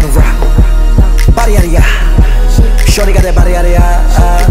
rock. Body out of ya. Shorty got that body out of ya.